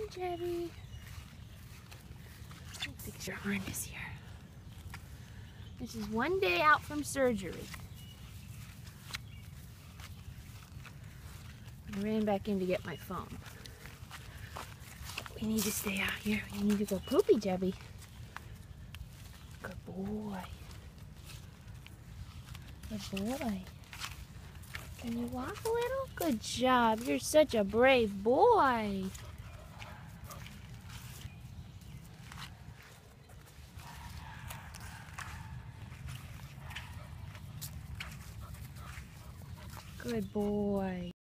Jebby. Fix your harness here. This is one day out from surgery. I ran back in to get my phone. We need to stay out here. We need to go poopy, Jebby. Good boy. Good boy. Can you walk a little? Good job. You're such a brave boy. Good boy.